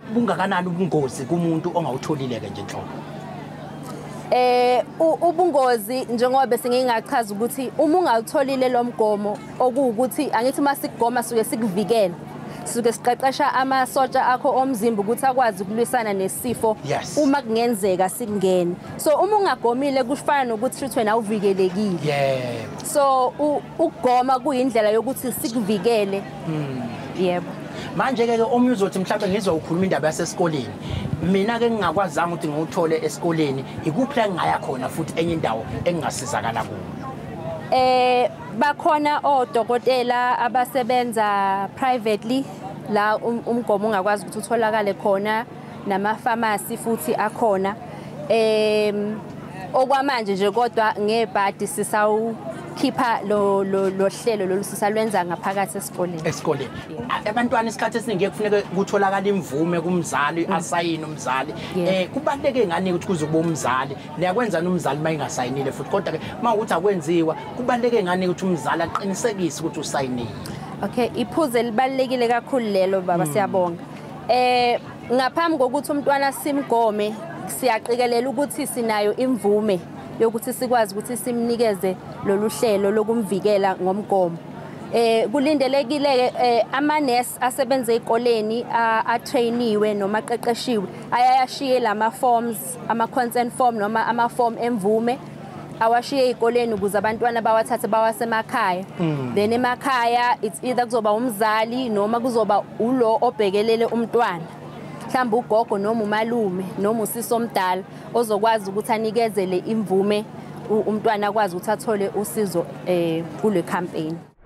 bungakanani ubungozi kumuntu ongawutholile ke nje enhloko? Ubungozi njengoba bese ngingachaza ukuthi uma ungawutholile lo mgomo okuwukuthi angithi masikugoma suke sikuvikela suke siqeqesha amasotsha akho omzimba ukuthi akwazi ukulwisana nesifo uma kungenzeka sikungene. So uma ungagomile kufana nokuthi wena awuvikelekile. So ukugoma kuyindlela yokuthi sikuvikele. Yebo. Manje ke omunye uzothi mhlawumbe ngizokhuluma indaba yasesikoleni. Mina ke ngingakwazanga ukuthi ngiwuthole esikoleni, ikuphi la ngaya khona futhi enye indawo engingasizakala kuyo? Bakhona odokotela abasebenza privately la umgomo ungakwazi ukuthi utholakale khona, nama-pharmacy futhi akhona. Okwamanje nje kodwa ngebhadi sisawukhipha lo hlelo lolu sisalwenza ngaphakathi esikoleni. Abantwana isikhathi esiningi kufuneka kutholakala imvume kumzali, asayine umzali. Kubaleke ngani ukuthi kuzoba umzali? Niyakwenza nomzali mayingasayinile futhi kodwa ke mawukuthi akwenziwa kubaleke ngani ukuthi umzali aqinisekise ukuthi usayinile? Okay, iphuze libalekile kakhulu lelo baba, siyabonga. Ngaphambi kokuthi umntwana simgome siyaqikelela ukuthi sinayo imvume yokuthi sikwazi ukuthi simnikeze lolu hlelo lokumvikela ngomgomo. Kulindelekile ama-nurse asebenza ezikoleni atrainiwe noma aqeqeshiwe ayayashiye lama forms, ama consent form noma ama form emvume awashiye ezikoleni ukuze abantwana bawathathe bawasemakhaya. Then emakhaya it's either kuzoba umzali noma kuzoba ulo obhekelele umntwana. Mhlawumbe ugogo noma umalume noma usisi omdala ozokwazi ukuthi anikezele imvume umntwana akwazi ukuthi athole usizo kule campaign.